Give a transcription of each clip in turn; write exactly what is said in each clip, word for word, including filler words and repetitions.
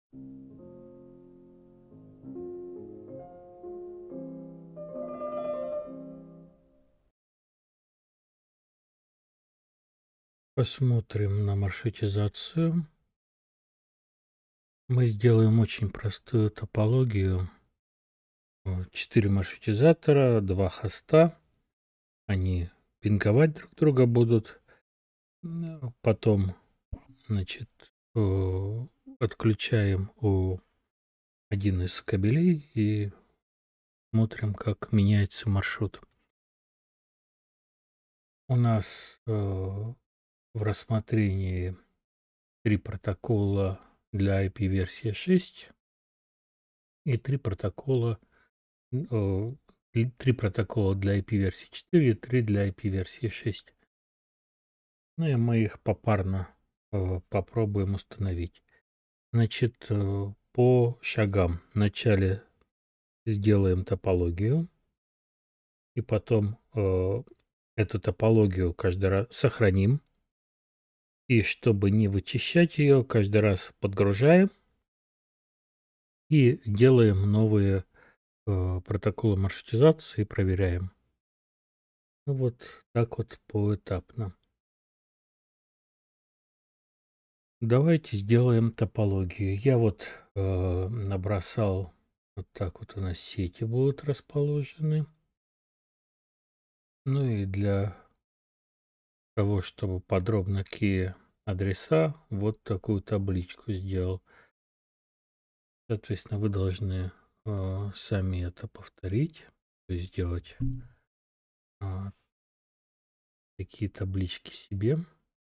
Посмотрим на маршрутизацию. Мы сделаем очень простую топологию. Э, четыре маршрутизатора, два хоста. Они пинговать друг друга будут. М, потом, значит, э, отключаем у один из кабелей и смотрим, как меняется маршрут. У нас, э, в рассмотрении три протокола для ай пи версии шесть и три протокола, н э, и три протокола для ай пи версии четыре и три для ай пи версии шесть. Ну и мы их попарно, э, попробуем установить. Значит, э, по шагам. Вначале сделаем топологию. И потом, э, эту топологию каждый раз сохраним. И чтобы не вычищать ее, каждый раз подгружаем и делаем новые, э, протоколы маршрутизации, проверяем. Ну вот так вот поэтапно. Давайте сделаем топологию. Я вот, э, набросал, вот так вот у нас сети будут расположены. Ну и для того, чтобы подробно какие адреса, вот такую табличку сделал. Соответственно, вы должны, э, сами это повторить, то есть сделать а такие таблички себе.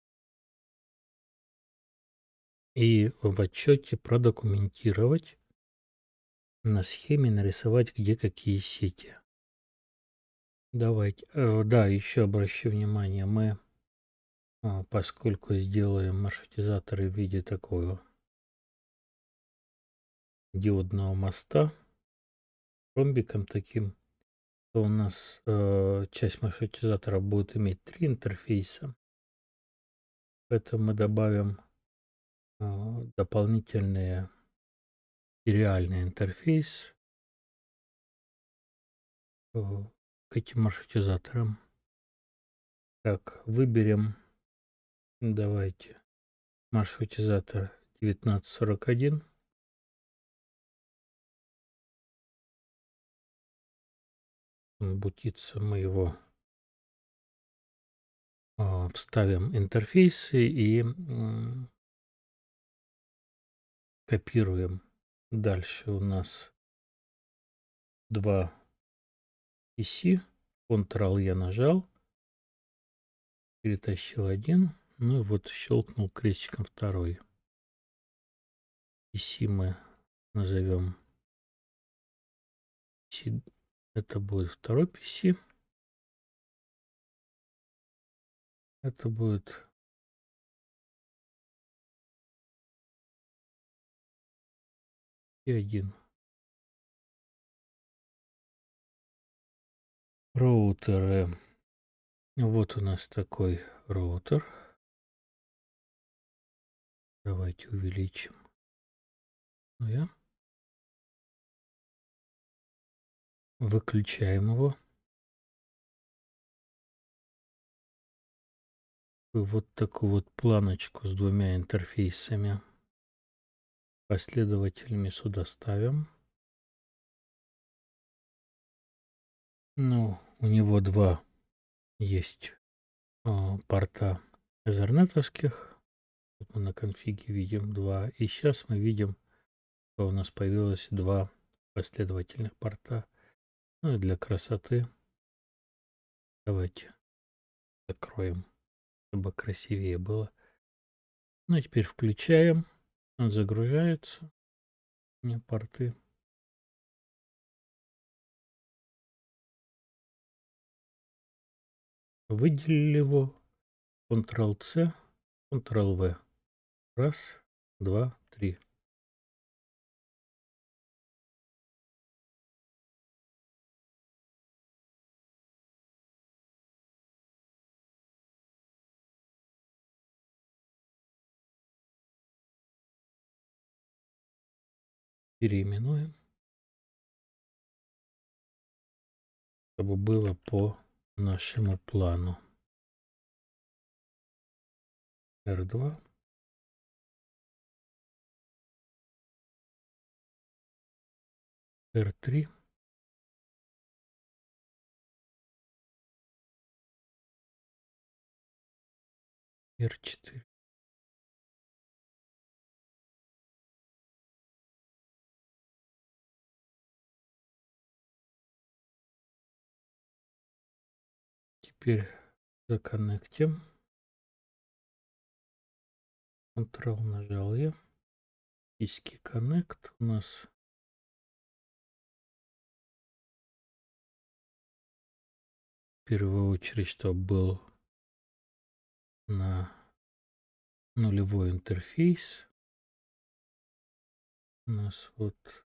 И в отчете продокументировать. На схеме нарисовать, где какие сети. Давайте, э, да, еще обращу внимание, мы, а, поскольку сделаем маршрутизаторы в виде такого диодного моста ромбиком таким, то у нас, э, часть маршрутизатора будет иметь три интерфейса. Поэтому мы добавим, а, дополнительные реальный интерфейс э, к этим маршрутизаторам. Так, выберем, давайте, маршрутизатор девятнадцать сорок один. Он бутится, мы его а, вставим интерфейсы и м, копируем. Дальше у нас два пи си. Ctrl я нажал, перетащил один, ну и вот щелкнул крестиком второй. пи си мы назовем. Это будет второй пи си. Это будет и один. Роутеры. Вот у нас такой роутер. Давайте увеличим. Ну я. Выключаем его. Вот такую вот планочку с двумя интерфейсами последовательными сюда ставим. Ну, у него два есть а, порта эзернетовских. Вот мы на конфиге видим два. И сейчас мы видим, что у нас появилось два последовательных порта. Ну и для красоты давайте закроем, чтобы красивее было. Ну и теперь включаем. Он загружается. Не порты. Выделили его. Ctrl-C, Ctrl-V. Раз, два, три. переименуем, чтобы было по нашему плану. эр два. эр три. эр четыре. Теперь законнектим. Ctrl нажал я. Диски Connect у нас в первую очередь, чтобы был на нулевой интерфейс. У нас вот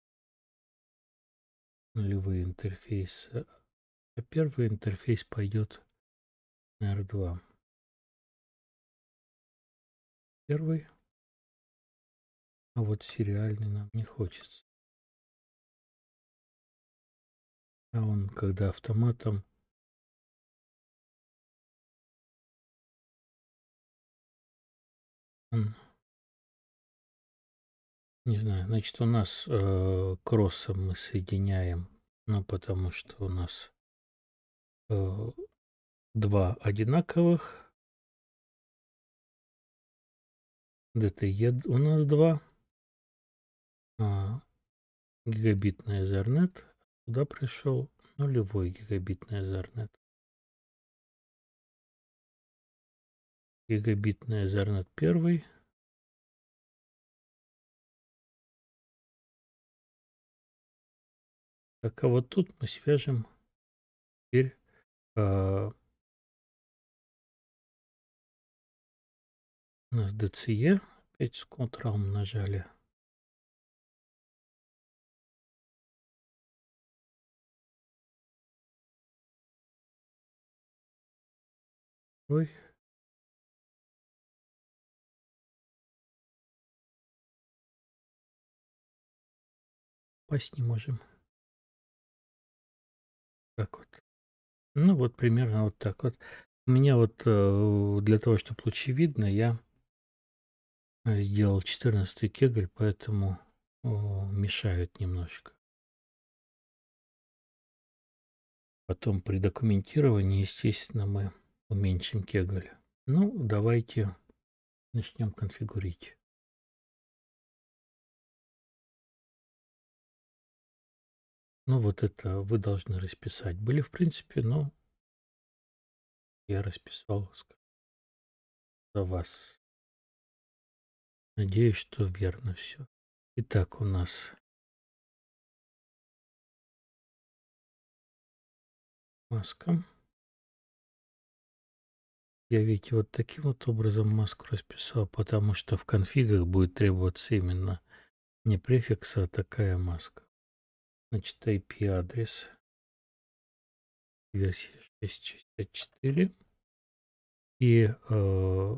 нулевые интерфейсы, а первый интерфейс пойдет на эр два. Первый, а вот сериальный нам не хочется. А он, когда автоматом, он, не знаю, значит, у нас э, кроссом мы соединяем, ну, потому что у нас э, два одинаковых, ди ти и у нас два, а гигабитный Ethernet, туда пришел нулевой гигабитный Ethernet. Гигабитный Ethernet первый. Так, а вот тут мы свяжем теперь э, у нас ди си и, опять с Ctrl нажали. Ой. Пасть не можем. Так вот. Ну вот примерно вот так вот. У меня вот э, для того, чтобы лучше видно, я сделал четырнадцатый кегль, поэтому о, мешают немножко. Потом при документировании, естественно, мы уменьшим кегль. Ну, давайте начнем конфигурить. Ну, вот это вы должны расписать. Были, в принципе, но я расписал за вас. Надеюсь, что верно все. Итак, у нас маска. Я, видите, вот таким вот образом маску расписал, потому что в конфигах будет требоваться именно не префикс, а такая маска. Значит, ай пи-адрес версии шесть шестьдесят четыре. И э,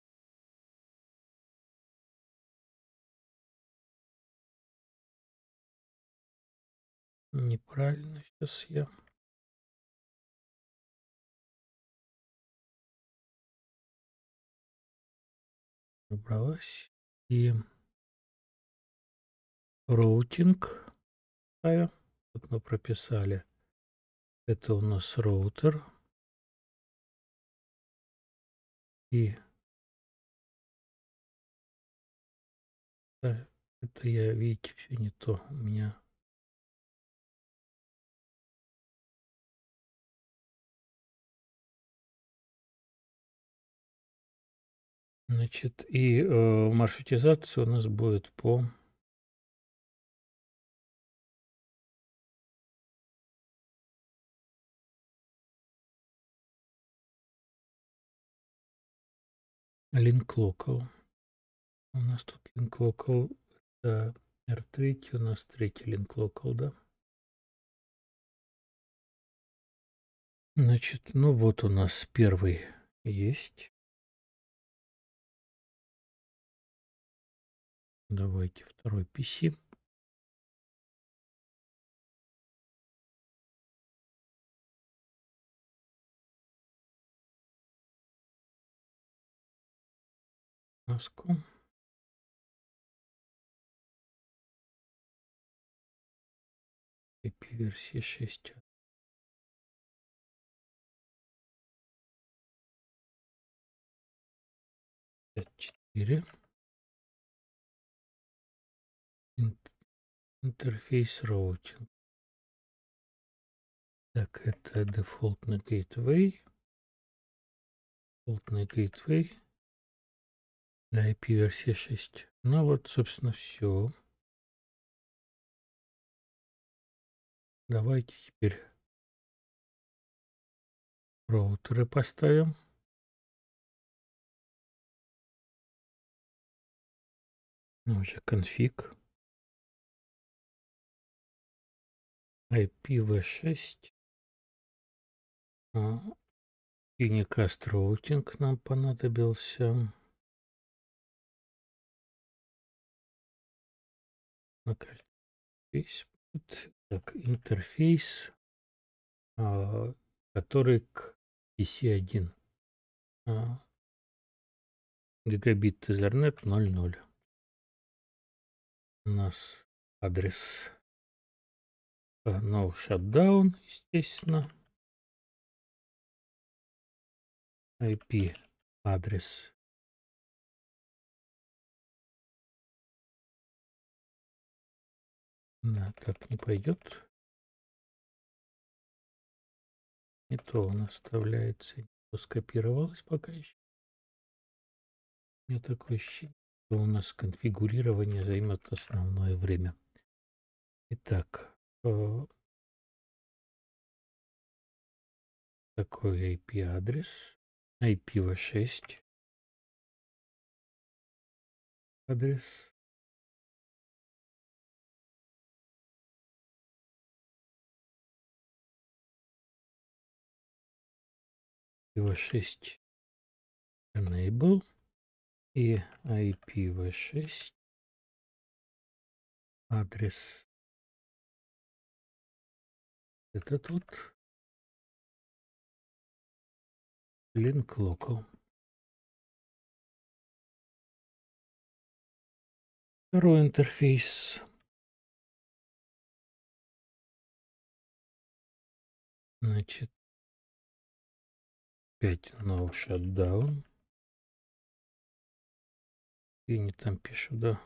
неправильно сейчас я. Убралась. И роутинг. Вот мы прописали. Это у нас роутер. И да, это я, видите, все не то. У меня значит, и э, маршрутизация у нас будет по link local. У нас тут link local это эр три, у нас третий link local, да? Значит, ну вот у нас первый есть. Давайте второй пи си. маску. ай пи-версия шесть. четыре. Интерфейс роутинг. Так, это дефолтный gateway. Дефолтный gateway для ай пи-версии шесть. Ну вот, собственно, все. Давайте теперь роутеры поставим. Ну, уже конфиг. ай пи ви шесть. А, Unicast роутинг нам понадобился. Интерфейс. Так, интерфейс, а, который к пи си один. А, гигабит Ethernet ноль ноль. У нас адрес no shutdown, естественно. ай пи адрес. Да, так не пойдет. Не то он оставляется, не то скопировалось пока еще. У меня такое ощущение, что у нас конфигурирование займет основное время. Итак, э, такой ай пи адрес, ай пи ви шесть адрес. ай пи ви шесть enable и ай пи ви шесть адрес. Это тут link local. Второй интерфейс. Значит, опять no shutdown. И не там пишу, да.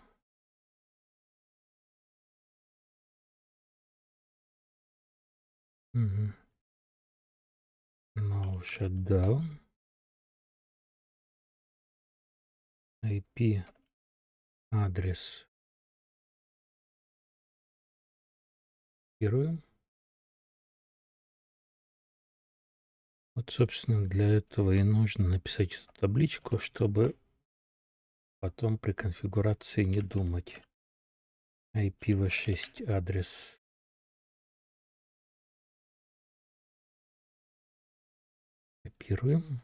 Угу. No shutdown. ай пи адрес. Копируем. Вот, собственно, для этого и нужно написать эту табличку, чтобы потом при конфигурации не думать. ай пи ви шесть адрес. Копируем.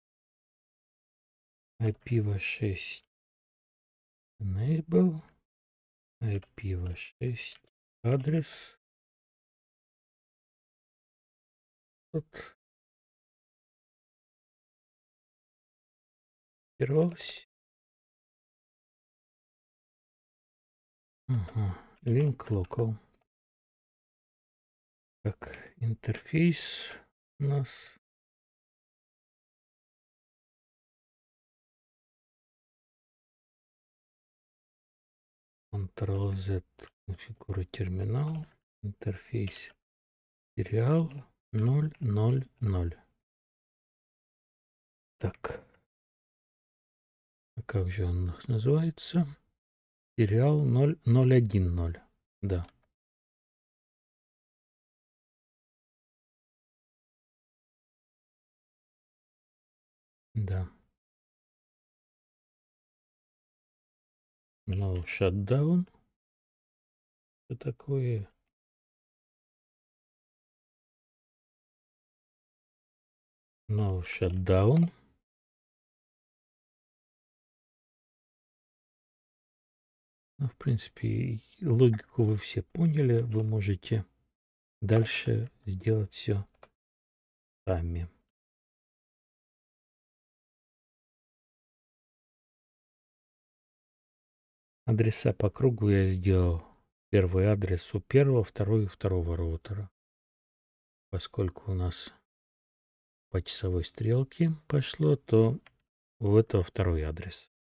ай пи ви шесть enable. ай пи ви шесть адрес. Вот. Копировалось. Ага. Link local. Так, интерфейс у нас. Ctrl-Z, конфигура терминал, интерфейс, сериал ноль ноль ноль. Так, а как же он называется? Сериал ноль ноль один ноль, да. Да. No shutdown. Что такое? No shutdown. Ну, в принципе, логику вы все поняли. Вы можете дальше сделать все сами. Адреса по кругу я сделал. Первый адрес у первого, второй у второго роутера. Поскольку у нас по часовой стрелке пошло, то у этого второй адрес.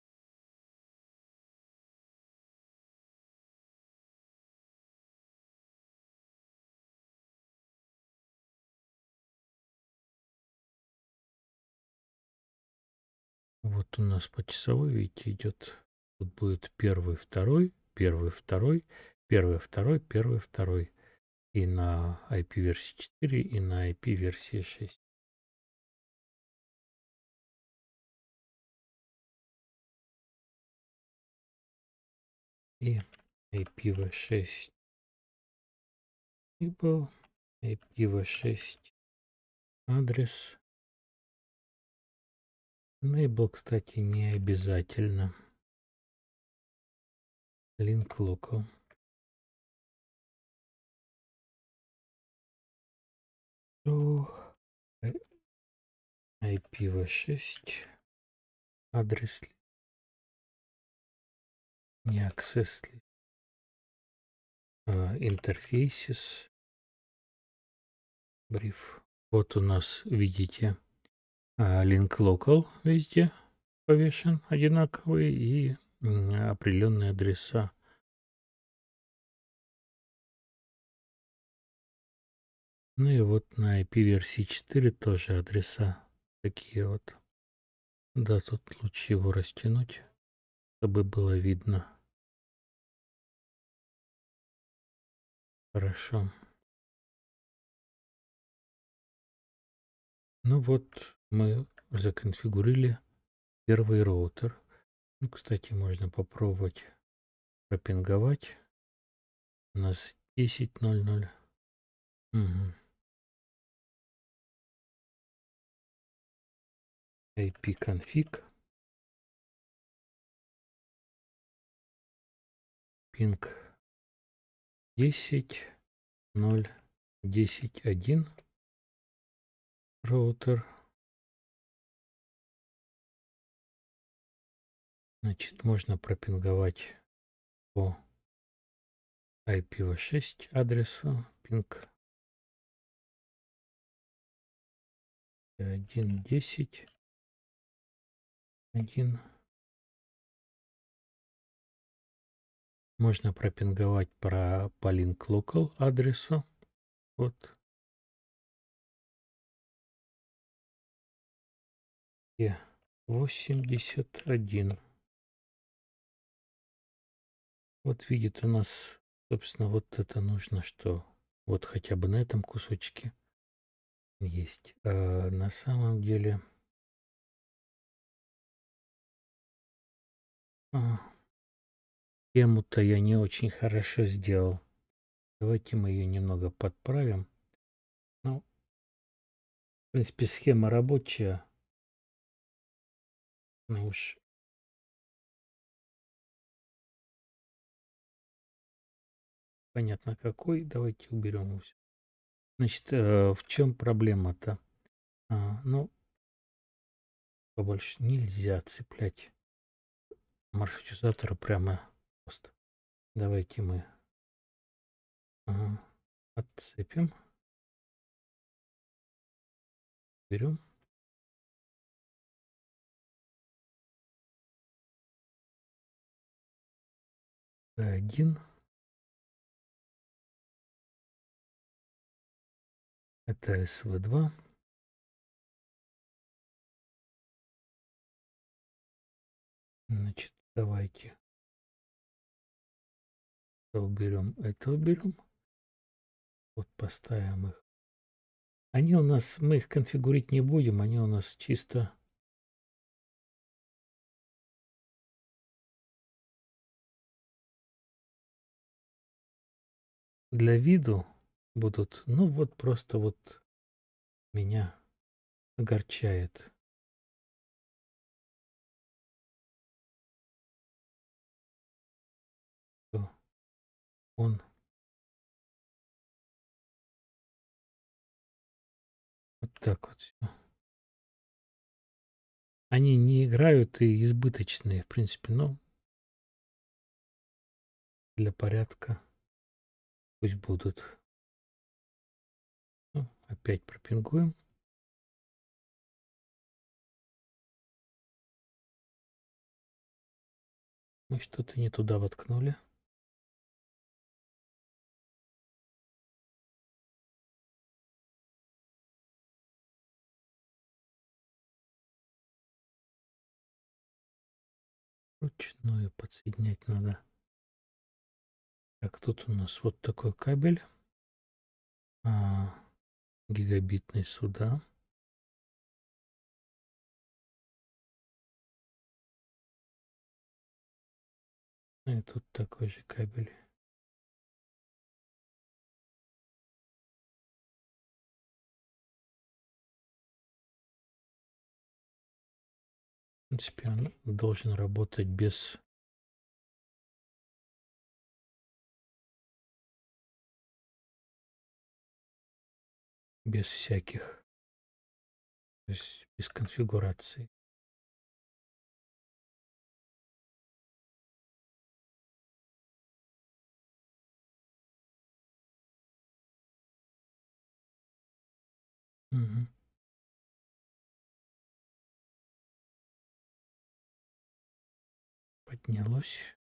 Вот у нас по часовой, видите, идет. Тут будет первый, второй, первый, второй, первый, второй, первый, второй. И на ай пи-версии четыре, и на ай пи-версии шесть. И ай пи ви шесть. И был ай пи ви шесть адрес. Enable, кстати, не обязательно. Link local. ай пи ви шесть адрес не access интерфейсис brief. Вот у нас, видите, link local везде повешен одинаковый и определенные адреса. Ну и вот на ай пи-версии четыре тоже адреса такие вот. Да, тут лучше его растянуть, чтобы было видно. Хорошо. Ну вот мы законфигурили первый роутер. Ну, кстати, можно попробовать пропинговать. У нас десять ноль ноль. Угу. ай пи-конфиг. Пинг десять ноль десять один. Роутер. Значит, можно пропинговать по ай пи ви шесть адресу. Пинг один десять один. Можно пропинговать про по link local адресу. Вот. И восемьдесят один. Вот видит у нас, собственно, вот это нужно, что вот хотя бы на этом кусочке есть. А на самом деле а, схему-то я не очень хорошо сделал. Давайте мы ее немного подправим. Ну, в принципе, схема рабочая. Ну уж понятно какой. Давайте уберем его. Значит, э, в чем проблема-то? А, ну, побольше нельзя цеплять маршрутизатора прямо просто. Давайте мы ага, отцепим. Берем. Один. Это эс ви два. Значит, давайте это уберем, это уберем. Вот поставим их. Они у нас, мы их конфигурить не будем, они у нас чисто для виду будут. Ну вот просто вот меня огорчает. Что он вот так вот всё. Они не играют и избыточные, в принципе, но для порядка пусть будут. Ну, опять пропингуем. Мы что-то не туда воткнули. Вручную подсоединять надо. Так, тут у нас вот такой кабель. А, гигабитный сюда. И тут такой же кабель. В принципе, он должен работать без без всяких, то есть без конфигурации. Мгм. Поднялось.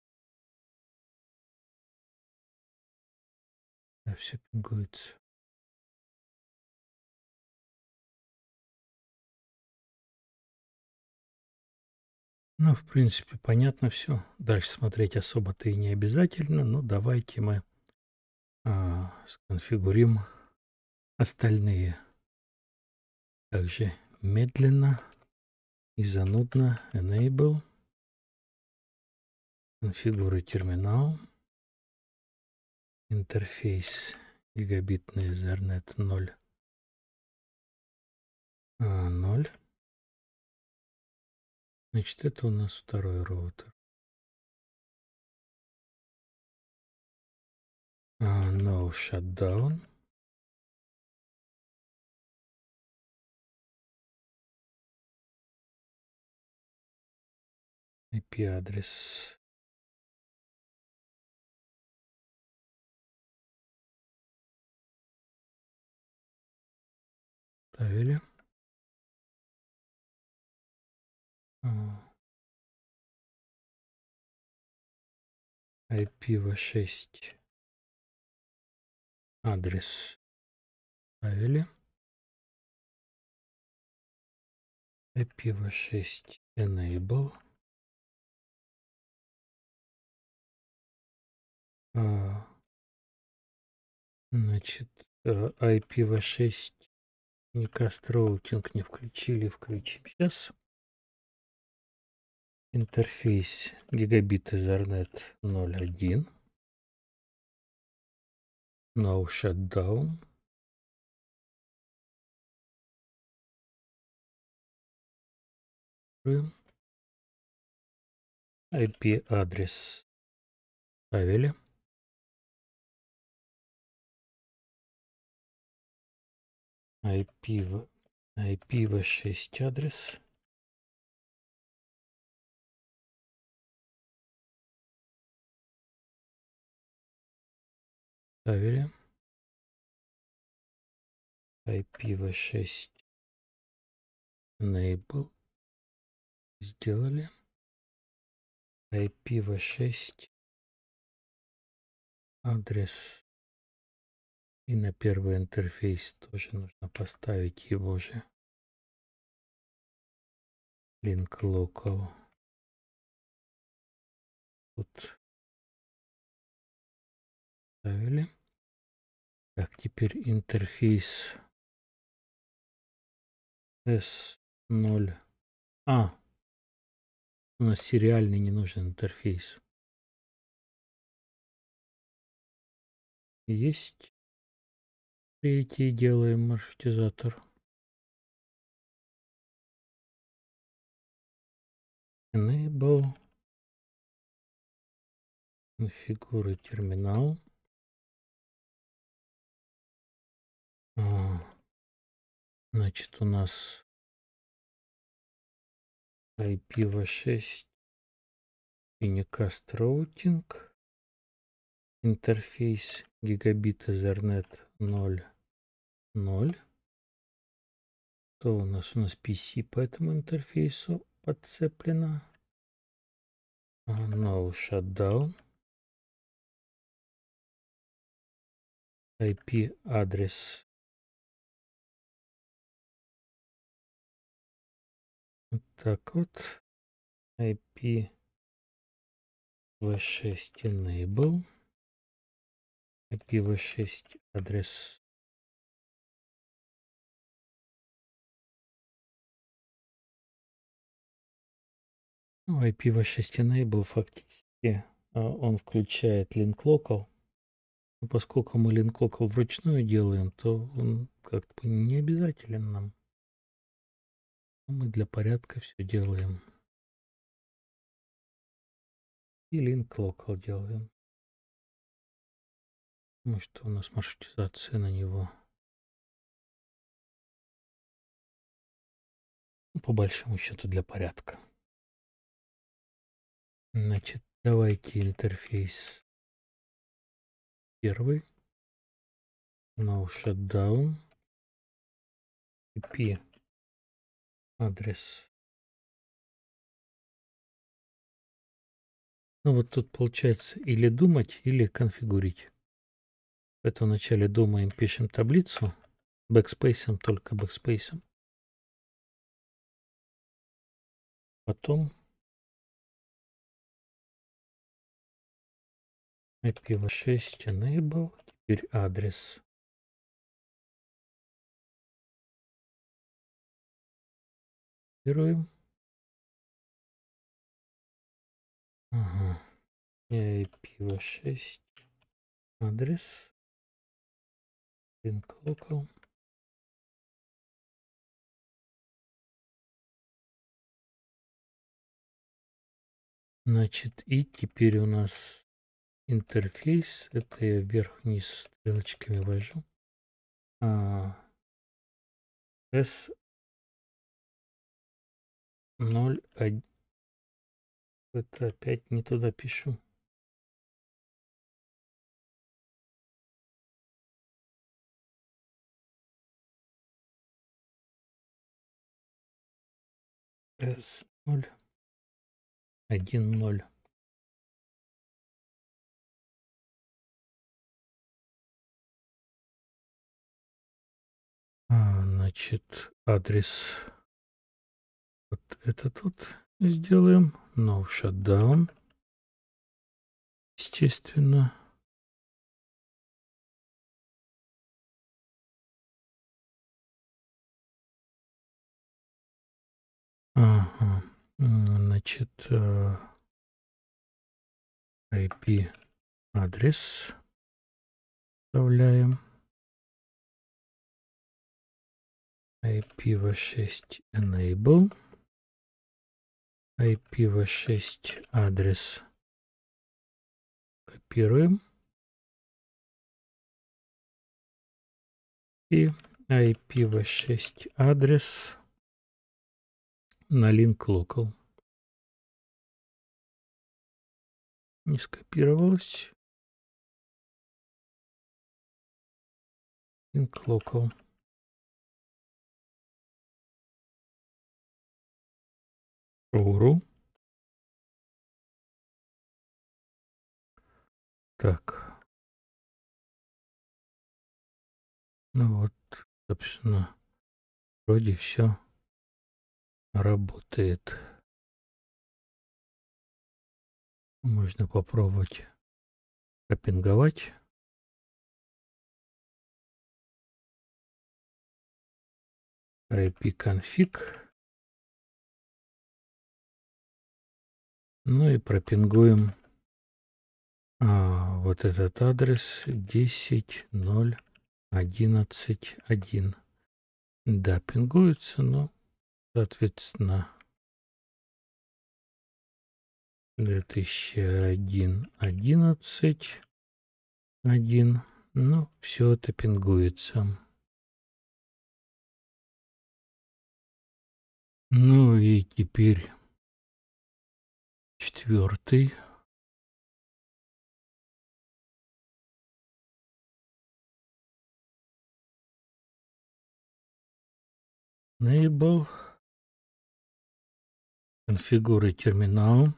Да, все пингуется. Ну, в принципе, понятно все. Дальше смотреть особо-то и не обязательно, но давайте мы а, сконфигурим остальные. Также медленно и занудно enable, конфигуры терминал, интерфейс гигабитный Ethernet ноль, а, ноль. Значит, это у нас второй роутер. А, no shutdown. ай пи-адрес. Ставили. ай пи ви шесть. Адрес ставили. ай пи ви шесть enable. А, значит, ай пи ви шесть unicast роутинг не включили, включим сейчас. Интерфейс гигабит Ethernet ноль один. No shutdown. ай пи-адрес ставили. ай пи, ай пи ви шесть адрес. Ставили. ай пи ви шесть enable. Сделали. ай пи ви шесть адрес. И на первый интерфейс тоже нужно поставить его же. Link local. Тут ставили. Так, теперь интерфейс эс ноль. А, у нас сериальный не нужен интерфейс. Есть. Третий делаем маршрутизатор. Enable. Конфигуры терминал. А, значит, у нас ай пи ви шесть unicast routing. интерфейс гигабит Ethernet ноль ноль. То у нас у нас пи си по этому интерфейсу подцеплено. No shutdown. ай пи адрес. Вот так вот. ай пи ви шесть enable. ай пи ви шесть адрес. Ну, ай пи ви шесть enable фактически он включает link local. Но поскольку мы link local вручную делаем, то он как-то не обязателен нам. Мы для порядка все делаем. И link local делаем. Потому что у нас маршрутизация на него. Ну, по большому счету для порядка. Значит, давайте интерфейс первый. No shutdown. ай пи адрес. Ну вот тут получается или думать, или конфигурить. Это вначале думаем, пишем таблицу. Бэкспейсом, только бэкспейсом. Потом ай пи ви шесть enable. Теперь адрес. Копируем. Ага. И ай пи ви шесть адрес. Link local. Значит, и теперь у нас интерфейс. Это я вверх-вниз стрелочками вожу. А, S ноль один. Это опять не туда пишу. S ноль один ноль. А, значит, адрес вот это тут сделаем. No shutdown. Естественно. Ага. Значит, ай пи адрес вставляем. ай пи ви шесть enable. ай пи ви шесть адрес копируем. И ай пи ви шесть адрес на link local. Не скопировалось. Link local. Уру. Так. Ну вот, собственно, вроде все работает. Можно попробовать пропинговать. ipconfig. Ну и пропингуем а, вот этот адрес десять ноль одиннадцать один. Да, пингуется, но, соответственно, две тысячи один одиннадцать один. Ну, все это пингуется. Ну и теперь четвертый. Enable. Конфигуры терминал.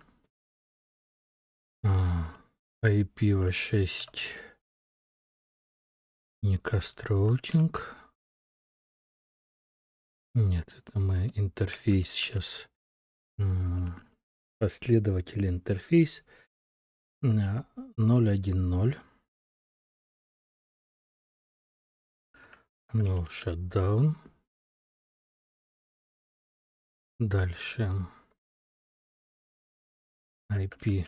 А, ай пи ви шесть. Unicast Routing. Нет, это мы интерфейс сейчас. Последователь интерфейс. ноль один ноль. No shutdown. Дальше. ай пи.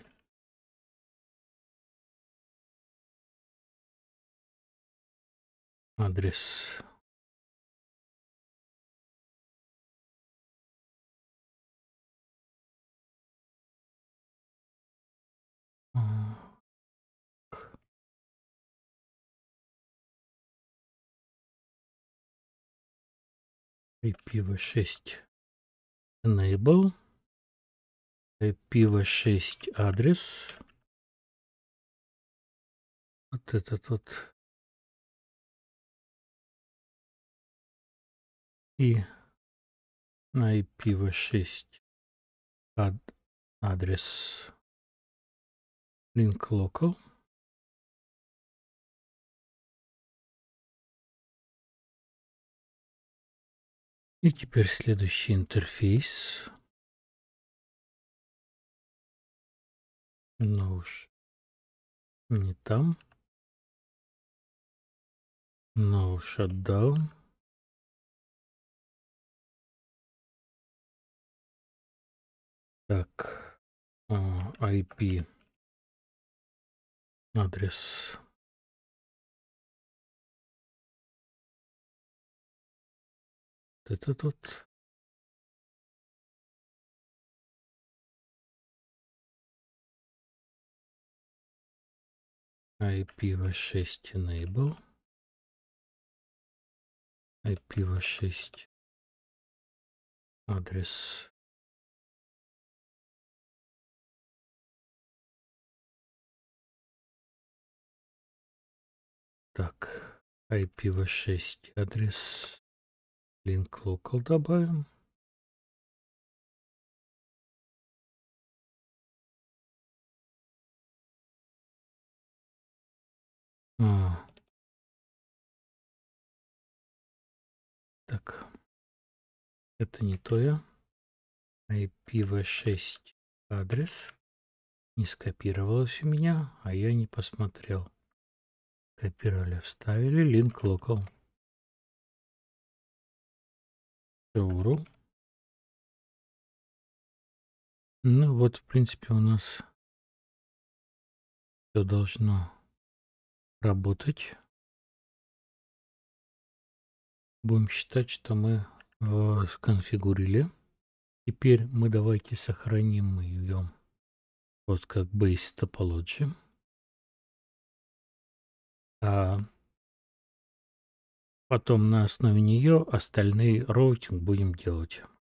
Адрес. ай пи ви шесть enable. ай пи ви шесть адрес. Вот этот вот. И ай пи ви шесть ад адрес. Link local. И теперь следующий интерфейс. Ну уж не там. No shutdown. Так, ай пи адрес. Это тут. ай пи ви шесть enable. ай пи ви шесть адрес. Так, ай пи ви шесть адрес. Link local добавим. А. Так. Это не то я. ай пи ви шесть адрес. Не скопировалось у меня, а я не посмотрел. Копировали, вставили. Link local. Showroom. Ну вот, в принципе, у нас все должно работать. Будем считать, что мы э, сконфигурили. Теперь мы давайте сохраним ее вот как base topology. А потом на основе нее остальные роутинг будем делать.